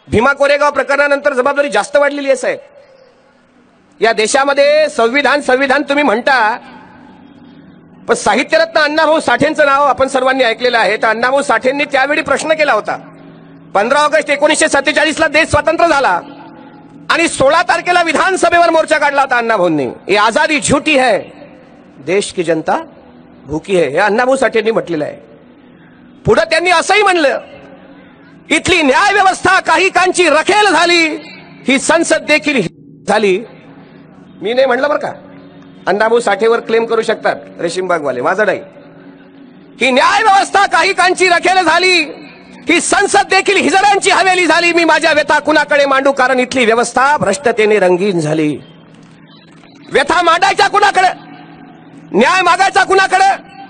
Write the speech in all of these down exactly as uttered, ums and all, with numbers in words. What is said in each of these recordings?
भीमा कोरेगाव प्रकरणानंतर जबाबदारी जास्त वाढलेली आहे साहेब. या देशामध्ये संविधान संविधान तुम्ही म्हणता, पण साहित्यरत्न अण्णाभाऊ साठेंचं नाव आपण सर्वांनी ऐकलेलं आहे. तर अण्णाभाऊ साठेंनी त्यावेळी प्रश्न केला होता. पंधरा ऑगस्ट एकोणीसशे सत्तेचाळीस ला देश स्वतंत्र झाला आणि सोळा तारखेला विधानसभेवर मोर्चा काढला होता अण्णाभाऊंनी. ये आजादी झूठी है, देश की जनता भूकी है, हे अण्णाभाऊ साठेंनी म्हटलेलं आहे. पुढे त्यांनी असंही म्हणलं, इथली न्याय व्यवस्था काही कांची रखेल झाली, ही संसद देखील झाली. मी नाही म्हणलं बरं का, अण्णाभाऊ साठेवर क्लेम करू शकतात रेशीमबागवाले, माझं नाही. ही न्याय व्यवस्था काही कांची रखेल झाली, ही संसद देखील हिजड्यांची हवेली झाली. मी माझ्या व्यथा कुणाकडे मांडू, कारण इथली व्यवस्था भ्रष्टतेने रंगीन झाली. व्यथा मांडायच्या कुणाकडे, न्याय मागायचा कुणाकडे?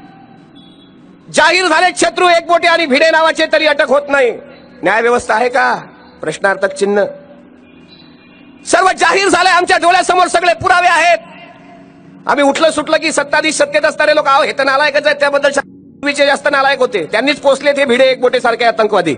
जाहीर झाले शत्रू एकबोटे आणि भिडे नावाचे, तरी अटक होत नाही. न्याय व्यवस्था आहे का? प्रश्नार्थक चिन्ह. सर्व जाहीर झालंय, आमच्या डोळ्यासमोर सगळे पुरावे आहेत. आम्ही उठलं सुटलं की सत्ताधीश सत्तेत असणारे लोक, आहो हे तर नालायकच आहेत, त्याबद्दल विचे जास्त नालायक होते, त्यांनीच पोचले ते भिडे एकबोटे सारखे आतंकवादी.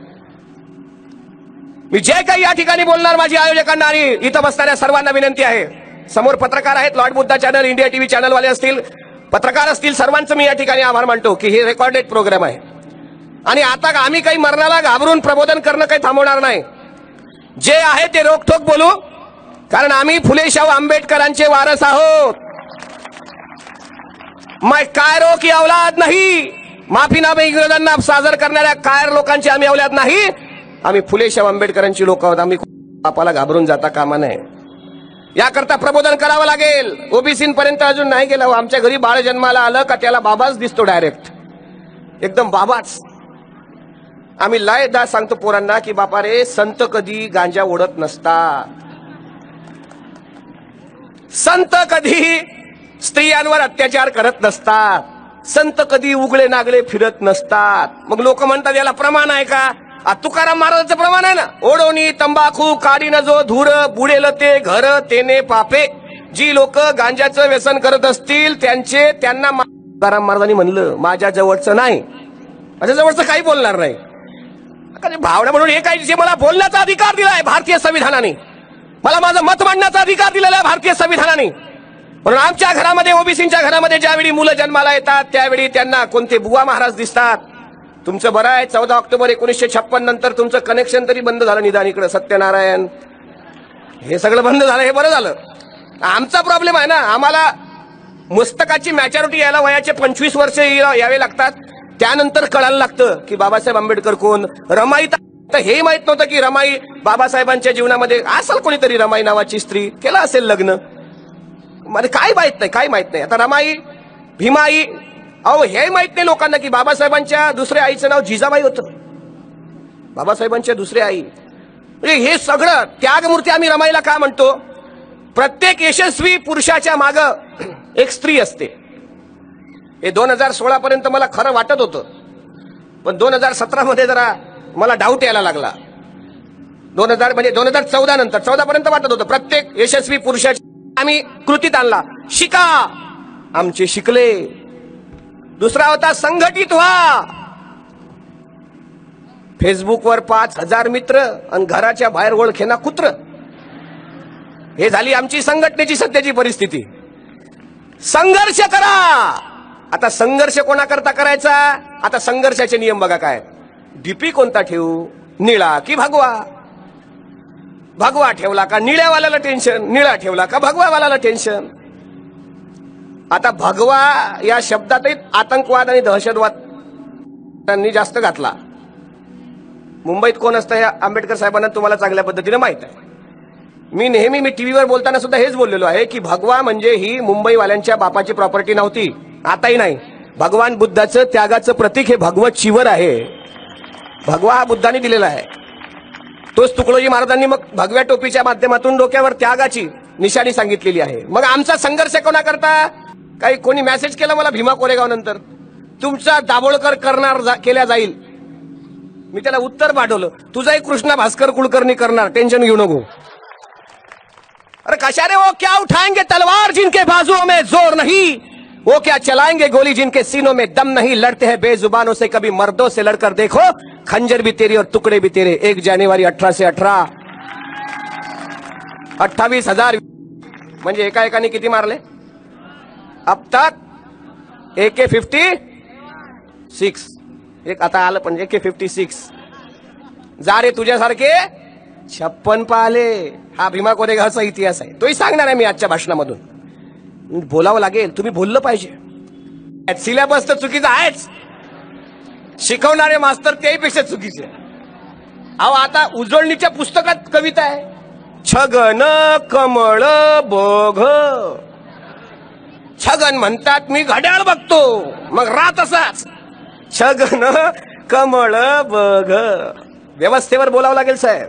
मी जे काही या ठिकाणी बोलणार, माझी आयोजकांना आणि इथं बसणाऱ्या सर्वांना विनंती आहे. समोर पत्रकार आहेत, Lord Buddha channel, India TV चॅनलवाले असतील, पत्रकार असतील, सर्वांचं मी या ठिकाणी आभार मानतो की हे रेकॉर्डेड प्रोग्राम आहे. आणि आता आम्ही काही मरणाला घाबरून प्रबोधन करणं काही थांबवणार नाही. जे आहे ते रोखठोक बोलू, कारण आम्ही फुले शाहू आंबेडकरांचे वारस आहोत. मैं कायरो की औलाद नाही, माफीनामे इंग्रजांना सादर करणाऱ्या कायर लोकांची आम्ही औलाद नाही. आम्ही फुले शाहू आंबेडकरांची लोक आहोत. आम्ही बापाला घाबरून जाता कामा नये. याकरता प्रबोधन करावं लागेल. ओबीसीपर्यंत अजून नाही गेलं. आमच्या घरी बाळ जन्माला आलं का त्याला बाबाच दिसतो, डायरेक्ट एकदम बाबाच. आम्ही लयदा सांगतो पोरांना की बापा रे, संत कधी गांजा ओढत नसतात, संत कधी स्त्रियांवर अत्याचार करत नसतात, संत कधी उगळे नागळे फिरत नसतात. मग लोक म्हणतात याला प्रमाण आहे का? तुकाराम महाराजांचं प्रमाण आहे ना, ओढोनी तंबाखू काढीन जो धूर, बुडेल ते घर तेने पापे. जी लोक गांजाचं व्यसन करत असतील त्यांचे त्यांना तुकाराम महाराजांनी म्हणलं माझ्या जवळचं नाही, माझ्या जवळचं काही बोलणार नाही. भावना म्हणून हे काही जे मला बोलण्याचा अधिकार दिलाय भारतीय संविधानाने, मला माझं मत मांडण्याचा अधिकार दिलेला आहे भारतीय संविधानाने. म्हणून आमच्या घरामध्ये, ओबीसीच्या घरामध्ये ज्यावेळी मुलं जन्माला येतात त्यावेळी त्यांना कोणते बुवा महाराज दिसतात. तुमचं बरं आहे, चौदा ऑक्टोबर एकोणीसशे छप्पन नंतर तुमचं कनेक्शन तरी बंद झालं निदान इकडे सत्यनारायण, हे सगळं बंद झालं, हे बरं झालं. आमचा प्रॉब्लेम आहे ना, आम्हाला मस्तकाची मॅच्युरिटी यायला वयाचे पंचवीस वर्ष यावे लागतात. त्यानंतर कळायला लागतं की बाबासाहेब आंबेडकर कोण. रमाई तर हे माहित नव्हतं की रमाई बाबासाहेबांच्या जीवनामध्ये असेल, कोणीतरी रमाई नावाची स्त्री केलं असेल लग्न, मला काय माहित नाही, काय माहित नाही. आता रमाई, भीमाई, अहो हे माहित नाही लोकांना की बाबासाहेबांच्या दुसऱ्या आईचं नाव जिजाबाई होतं. बाबासाहेबांच्या दुसऱ्या आई, म्हणजे हे सगळं त्यागमूर्ती. आम्ही रमाईला का म्हणतो? प्रत्येक यशस्वी पुरुषाच्या माग एक स्त्री असते. हे दोन हजार सोळा पर्यंत मला खरं वाटत होतं, पण दोन हजार सतरा मध्ये जरा मला डाऊट यायला लागला. दोन हजार म्हणजे दोन हजार चौदा नंतर, चौदा पर्यंत वाटत होतं प्रत्येक यशस्वी पुरुषाची. आम्ही कृतीत आणला, शिका, आमचे शिकले. दुसरा होता संघटित व्हा. फेसबुकवर पाच हजार मित्र आणि घराच्या बाहेर ओळखेना कुत्र. हे झाली आमची संघटनेची सध्याची परिस्थिती. संघर्ष करा. आता संघर्ष कोणाकरता करायचा? आता संघर्षाचे नियम बघा काय. डीपी कोणता ठेवू, निळा की भगवा? भगवा ठेवला का निळ्यावाल्याला टेन्शन, निळा ठेवला का भगवावाल्याला टेन्शन. आता भगवा या शब्दातही आतंकवाद आणि दहशतवाद त्यांनी जास्त घातला. मुंबईत कोण असतं हे आंबेडकर साहेबांना तुम्हाला चांगल्या पद्धतीने माहित आहे. मी नेहमी मी टीव्हीवर बोलताना सुद्धा हेच बोललेलो आहे की भगवा म्हणजे ही मुंबईवाल्यांच्या बापाची प्रॉपर्टी नव्हती, आताही नाही. भगवान बुद्धाचं त्यागाचं प्रतीक हे भगवत शिवर आहे. भगवा हा बुद्धाने दिलेला आहे. तोच तुकडोजी महाराजांनी मग भगव्या टोपीच्या माध्यमातून डोक्यावर त्यागाची निशाणी सांगितलेली आहे. मग आमचा संघर्ष कोणाकरता? काही कोणी मेसेज केला मला भीमा कोरेगाव नंतर, तुमचा दाभोळकर करणार जा, केल्या जाईल. मी त्याला उत्तर पाठवलं, तुझाही कृष्णा भास्कर कुलकर्णी करणार, टेन्शन घेऊ नको. अरे कशा रे वो क्या उठाएंगे तलवार जिनके बाजुओं में जोर नहीं, वो क्या चलाएंगे गोली जिनके सीनों में दम नहीं, लड़ते हैं बेजुबानों से, कभी मर्दों से लड़कर देखो, खंजर भी तेरी और टुकड़े भी तेरे। एक जानेवारी अठरा से अठरा अठ्ठावीस हजार म्हणजे एका एकाने किती मारले अब तक? ए के फिफ्टी सिक्स एक आता आलं पण ए के फिफ्टी सिक्स जा रे तुझ्यासारखे छप्पन पाले. हा भीमा कोरेगावचा इतिहास आहे, तोही सांगणार आहे मी आजच्या भाषणामधून. बोलावं लागेल, तुम्ही बोललं पाहिजे. सिलेबस तर चुकीचा आहेच, शिकवणारे मास्तर त्याहीपेक्षा चुकीचे. अहो आता उजळणीच्या पुस्तकात कविता आहे, छगन कमळ बघ. छगन म्हणतात मी घड्याळ बघतो, मग रात असाच छगन कमळ बघ. व्यवस्थेवर बोलावं लागेल साहेब.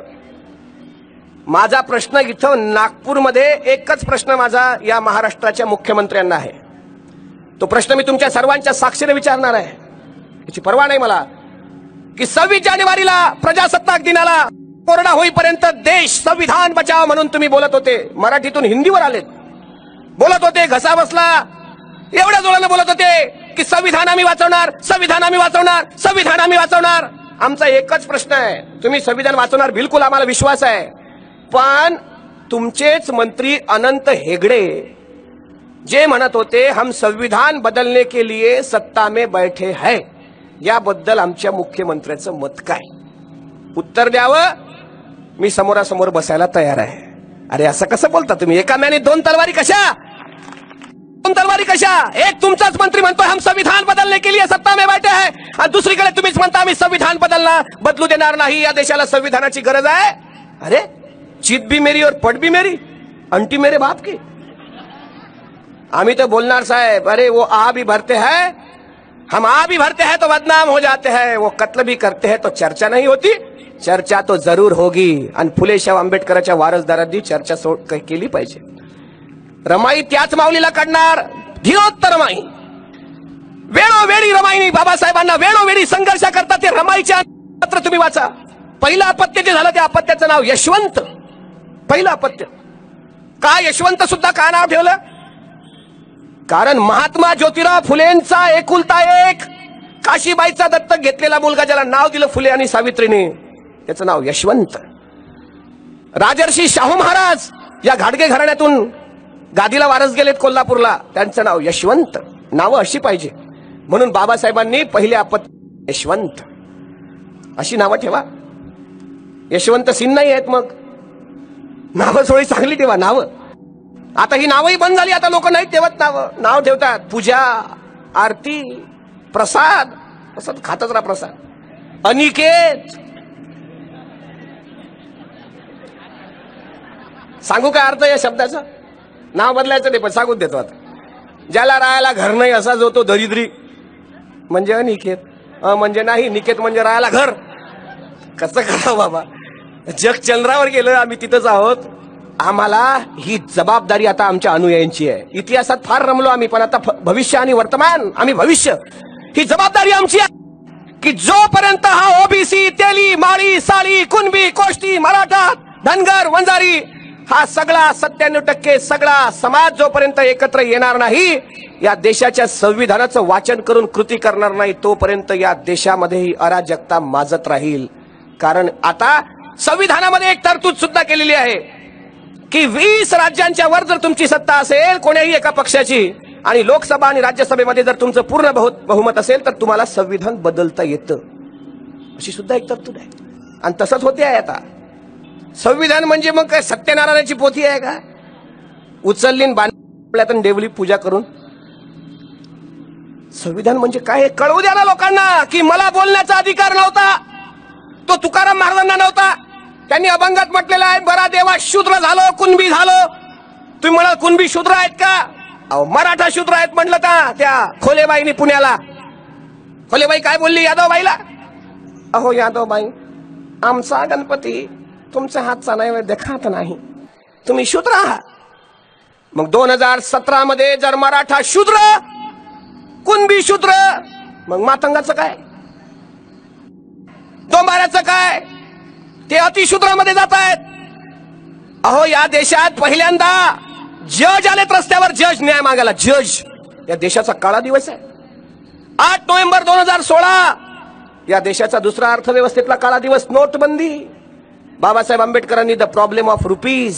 माझा प्रश्न इथं नागपूरमध्ये एकच प्रश्न माझा या महाराष्ट्राच्या मुख्यमंत्र्यांना आहे. तो प्रश्न मी तुमच्या सर्वांच्या साक्षीने विचारणार आहे, याची पर्वा नाही मला, की सव्वीस जानेवारीला प्रजासत्ताक दिनाला कोरडा होईपर्यंत देश संविधान बचाव म्हणून तुम्ही बोलत होते, मराठीतून हिंदीवर आलेत, बोलत होते, घसा बसला, एवढ्या जोराने बोलत होते की संविधान आम्ही वाचवणार, संविधान आम्ही वाचवणार, संविधान आम्ही वाचवणार. आमचा एकच प्रश्न आहे, तुम्ही संविधान वाचवणार बिलकुल आम्हाला विश्वास आहे, पण तुमचेच मंत्री अनंत हेगडे जे म्हणत होते हम संविधान बदलने के लिए सत्ता में बैठे हैं, याबद्दल आमच्या मुख्यमंत्र्याचं मत काय? उत्तर द्यावं. मी समोरासमोर बसायला तयार आहे. अरे असं कसं बोलता तुम्ही? एका म्याने दोन तलवारी कशा? दोन तलवारी कशा? एक तुमचाच मंत्री म्हणतोय हम संविधान बदलने के लिए सत्ता में बैठे हैं, आणि दुसरीकडे तुम्हीच म्हणता आम्ही संविधान बदलणार बदलू देणार नाही, या देशाला संविधानाची गरज आहे. अरे चित भी मेरी और पट भी मेरी, अंटी मेरे बाप की. आम्ही तो बोलणार साहेब, अरे वो आ भी भरते हैं, हम आ भी भरते हैं तो बदनाम हो जाते हैं, वो कत्ल भी करते हैं तो चर्चा नहीं होती. चर्चा तो जरूर होगी, आणि फुले शाह आंबेडकरांच्या वारसदारांनी चर्चा केली पाहिजे. रमाई त्याच माऊलीला काढणार, धीरोत्तर रमाई. वेळोवेळी रमाईनी बाबासाहेबांना वेळोवेळी संघर्ष करतात, ते रमाईचे पत्र तुम्ही वाचा. पहिलं अपत्य जे झालं त्या अपत्याचं नाव यशवंत. पहिलं अपत्य का यशवंत सुद्धा का नाव ठेवलं? कारण महात्मा ज्योतिराव फुलेंचा एकुलता एक काशीबाईचा दत्तक घेतलेला मुलगा, ज्याला नाव दिलं फुले आणि सावित्रीने, त्याचं नाव यशवंत. राजर्षी शाहू महाराज या घाडगे घराण्यातून गादीला वारस गेलेत कोल्हापूरला, त्यांचं नाव यशवंत. नावं अशी पाहिजे, म्हणून बाबासाहेबांनी पहिले आपत्ती यशवंत अशी नावं ठेवा. यशवंत सिंह नाही आहेत, मग नावं सोळी चांगली ठेवा नावं. आता ही नावही बंद झाली, आता लोक नाही ठेवत नावं. नाव ठेवतात पूजा, आरती, प्रसाद, प्रसाद खातच राहा प्रसाद. अनिकेत, सांगू काय अर्थ या शब्दाचा? नाव बदलायचं नाही पण सांगून देतो आता. ज्याला राहायला घर नाही असा जो तो दरिद्री म्हणजे अनिकेत, अ म्हणजे नाही, निकेत म्हणजे राहायला घर. कसं करावं बाबा? जग चंद्रावर गेलं, आम्ही तिथंच आहोत. आम्हाला ही जबाबदारी आता आमच्या अनुयायांची आहे. इतिहासात फार रमलो आम्ही, पण आता भविष्य आणि वर्तमान, आम्ही भविष्य, ही जबाबदारी आमची आहे की जोपर्यंत हा ओबीसी, तेली, माळी, साळी, कुणबी, कोष्टी, मराठा, धनगर, वंजारी हा सगळा सत्त्याण्णव टक्के सगळा समाज जोपर्यंत एकत्र येणार नाही, या देशाच्या संविधानाचं वाचन करून कृती करणार नाही, तोपर्यंत या देशामध्ये ही अराजकता माजत राहील. कारण आता संविधानामध्ये एक तरतूद सुद्धा केलेली आहे की वीस राज्यांच्या वर जर तुमची सत्ता असेल कोण्याही एका पक्षाची, आणि लोकसभा आणि राज्यसभेमध्ये जर तुमचं पूर्ण बहुमत असेल, तर तुम्हाला संविधान बदलता येतं, अशी सुद्धा एक तरतूद आहे. आणि तसंच होते आहे आता. संविधान म्हणजे मग काय सत्यनारायणाची पोथी आहे का? उचलली बांधल्यातून देवली पूजा करून. संविधान म्हणजे काय हे कळवू द्या ना लोकांना, की मला बोलण्याचा अधिकार नव्हता तो तुकाराम महाराजांना नव्हता. त्यांनी अभंगात म्हटलेला आहे, बरा देवा शूद्र झालो, कुणबी झालो. तुम्ही म्हणाल कुणबी शूद्र आहेत का? अहो मराठा शूद्र आहेत म्हटलं का त्या खोलेबाईंनी पुण्याला. खोलेबाई काय बोलली यादवबाईला? अहो यादवबाई, आमचा गणपती तुमच्या हातचा नैवेद्य खात नाही, तुम्ही शूद्र आहात. मग दोन हजार सतरा मध्ये जर मराठा शूद्र, कुणबी शूद्र, मग मातंगाचं काय, दोंबाऱ्याचं काय? ते अतिशूद्रामध्ये जात आहेत. अहो या देशात पहिल्यांदा जज आलेत रस्त्यावर, जज न्याय मागायला. जज या देशाचा काळा दिवस आहे. आठ नोव्हेंबर दोन हजार सोळा या देशाचा दुसरा अर्थव्यवस्थेतला काळा दिवस, नोटबंदी. बाबासाहेब आंबेडकरांनी the problem of rupees,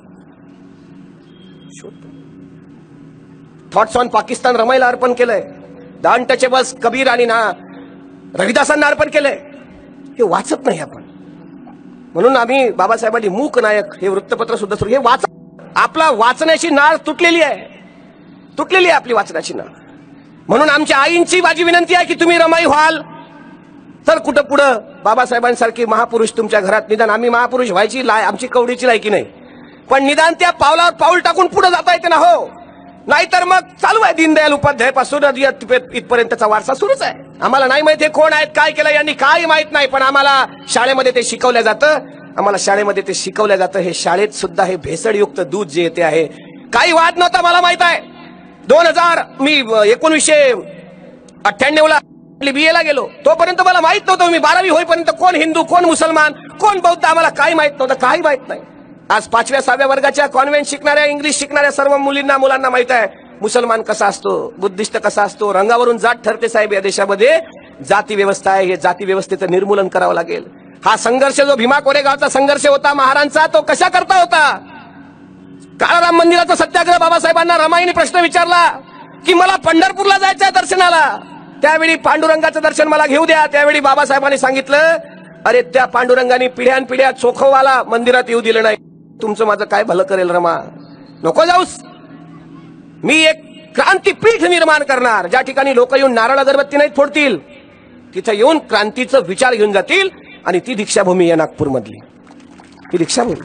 thoughts on Pakistan रमाईला अर्पण केलंय. द अनटचेबल्स कबीर आणि ना रविदासांना अर्पण केलंय. हे वाचत नाही आपण, म्हणून आम्ही बाबासाहेबांनी मूक नायक हे वृत्तपत्र सुद्धा सुरू, हे वाच. आपला वाचण्याची नाळ तुटलेली आहे, तुटलेली आहे आपली वाचण्याची नाळ. म्हणून आमच्या आईंची माझी विनंती आहे की तुम्ही रमाई व्हाल तर कुठं पुढं बाबासाहेबांसारखी महापुरुष तुमच्या घरात, निदान आम्ही महापुरुष व्हायची लाय आमची कवडीची लायकी नाही, पण निदान त्या पावलावर पाऊल टाकून पुढे जाता येते ना हो. नाहीतर मग चालू आहे दीनदयाल उपाध्याय पासून इथपर्यंतचा वारसा सुरूच आहे. आम्हाला नाही माहिती कोण आहेत, काय केलं यांनी, काही माहित नाही, पण आम्हाला शाळेमध्ये ते शिकवलं जातं. आम्हाला शाळेमध्ये ते शिकवलं जातं. हे शाळेत सुद्धा हे भेसळयुक्त दूध जे येते आहे, काही वाद नव्हता मला माहित आहे. दोन हजार मी एकोणीसशे अठ्ठ्याण्णव ला बीए ला गेलो, तोपर्यंत मला माहित नव्हतं. मी बारावी होईपर्यंत कोण हिंदू, कोण मुसलमान, कोण बौद्ध, आम्हाला काही माहित नव्हतं, काही माहित नाही. आज पाचव्या सहाव्या वर्गाच्या कॉन्व्हेंट शिकणाऱ्या, इंग्लिश शिकणाऱ्या सर्व मुलींना मुलांना माहित आहे मुसलमान कसा असतो, बुद्धिस्ट कसा असतो. रंगावरून जात ठरते साहेब. या देशामध्ये जाती व्यवस्था आहे, हे जाती व्यवस्थेचं निर्मूलन करावं लागेल. हा संघर्ष जो भीमा कोरेगावचा संघर्ष होता महारांचा, तो कशा करता होता? काळाराम मंदिराचा सत्याग्रह बाबासाहेबांना रमाईने प्रश्न विचारला की मला पंढरपूरला जायचं आहे दर्शनाला, त्यावेळी पांडुरंगाचं दर्शन मला घेऊ द्या. त्यावेळी बाबासाहेबांनी सांगितलं, अरे त्या पांडुरंगाने पिढ्यान पिढ्या चोखवाला मंदिरात येऊ दिलं नाही, तुमचं माझं काय भलं करेल रमा, नको जाऊस. मी एक क्रांतीपीठ निर्माण करणार, ज्या ठिकाणी लोक येऊन नारळ अगरबत्ती नाही फोडतील, तिथं येऊन क्रांतीचा विचार घेऊन जातील. आणि ती दीक्षाभूमी आहे नागपूर मधली, ती दीक्षाभूमी.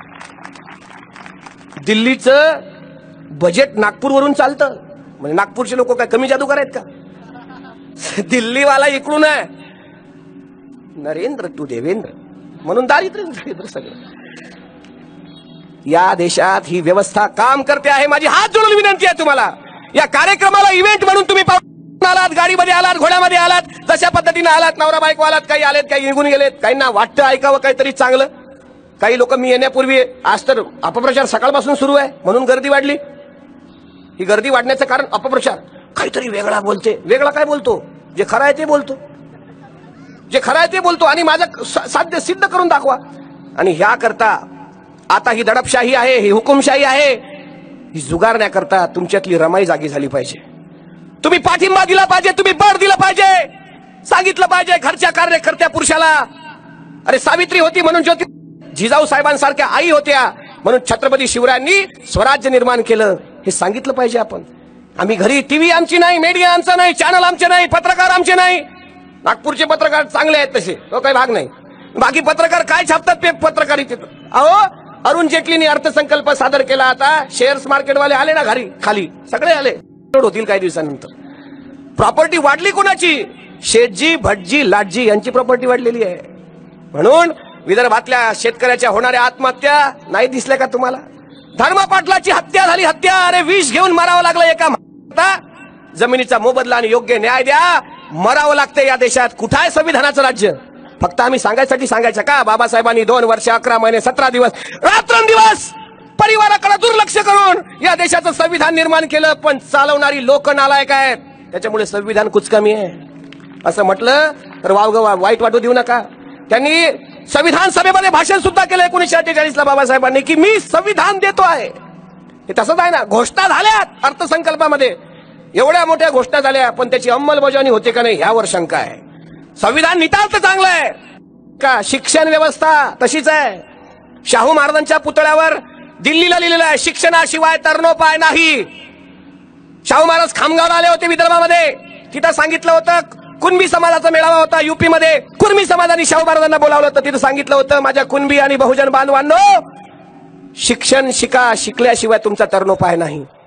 दिल्लीचं बजेट नागपूरवरून चालतं, म्हणजे नागपूरचे लोक काय कमी जादूगार आहेत का? दिल्लीवाला इकडून आहे, नरेंद्र तू देवेंद्र, म्हणून दारिद्र्य सगळं. या देशात ही व्यवस्था काम करते आहे. माझी हात जोडून विनंती आहे तुम्हाला, या कार्यक्रमाला इव्हेंट म्हणून तुम्ही आलात, गाडीमध्ये आलात, घोड्यामध्ये आलात, जशा पद्धतीने आलात, नवरा बायको आलात, काही आलेत, काही निघून गेलेत, काहींना वाटतं ऐकावं काहीतरी चांगलं. काही लोक मी येण्यापूर्वी, आज तर अपप्रचार सकाळपासून सुरू आहे म्हणून गर्दी वाढली. ही गर्दी वाढण्याचं कारण अपप्रचार, काहीतरी वेगळा बोलते. वेगळा काय बोलतो? जे खरं आहे ते बोलतो, जे खरं आहे ते बोलतो आणि माझं साध्य सिद्ध करून दाखवा. आणि ह्या करता आता ही दडपशाही आहे, ही हुकुमशाही आहे, ही जुगारण्याकरता तुमच्यातली रमाई जागी झाली पाहिजे. तुम्ही पाठिंबा दिला पाहिजे, तुम्ही बळ दिलं पाहिजे, सांगितलं पाहिजे घरच्या कार्यकर्त्या पुरुषाला. अरे सावित्री होती म्हणून ज्योती, जिजाऊ साहेबांसारख्या आई होत्या म्हणून छत्रपती शिवरायांनी स्वराज्य निर्माण केलं, हे सांगितलं पाहिजे आपण. आम्ही घरी टीव्ही आमची नाही, मीडिया आमचा नाही, चॅनल आमचे नाही, पत्रकार आमचे नाही. नागपूरचे पत्रकार चांगले आहेत तसे, तो काही भाग नाही. बाकी पत्रकार काय छापतात ते पत्रकारितेत. अहो अरुण जेटलीने अर्थसंकल्प सादर केला, आता शेअर्स मार्केटवाले आले ना घरी, खाली सगळे आले, होतील काही दिवसानंतर. प्रॉपर्टी वाढली कोणाची? शेठजी, भटजी, लाटजी यांची प्रॉपर्टी वाढलेली आहे. म्हणून विदर्भातल्या शेतकऱ्याच्या होणाऱ्या आत्महत्या नाही दिसल्या का तुम्हाला? धर्मा पाटलाची हत्या झाली, हत्या. अरे विष घेऊन मरावं लागलं एका. जमिनीचा मोबदला आणि योग्य न्याय द्या, मरावं लागतं या देशात. कुठं आहे संविधानाचं राज्य? फक्त आम्ही सांगायसाठी सांगायचं का? बाबासाहेबांनी दोन वर्ष अकरा महिने सतरा दिवस रात्रंदिवस परिवाराकडे दुर्लक्ष करून या देशाचं संविधान निर्माण केलं, पण चालवणारी लोक नालायक आहेत, त्याच्यामुळे संविधान कुचकामी आहे. असं म्हटलं तर वावग वाईट वाटू देऊ नका. त्यांनी संविधान सभेमध्ये भाषण सुद्धा केलं एकोणीसशे अठ्ठेचाळीस ला बाबासाहेबांनी की मी संविधान देतो आहे. हे तसंच आहे ना. घोषणा झाल्यात अर्थसंकल्पामध्ये, एवढ्या मोठ्या घोषणा झाल्या, पण त्याची अंमलबजावणी होते का नाही यावर शंका आहे. संविधान नितांत चांगलं आहे का? शिक्षण व्यवस्था तशीच आहे. शाहू महाराजांच्या पुतळ्यावर दिल्लीला लिहिलेलं आहे, शिक्षणाशिवाय तरणोपाय नाही. शाहू महाराज खामगावला आले होते विदर्भामध्ये, तिथं सांगितलं होतं, कुणबी समाजाचा मेळावा होता युपी मध्ये, कुणबी समाजाने शाहू महाराजांना बोलावलं होतं, तिथं सांगितलं होतं, माझ्या कुणबी आणि बहुजन बांधवांनो, शिक्षण शिका, शिकल्याशिवाय तुमचा तरणोपाय नाही.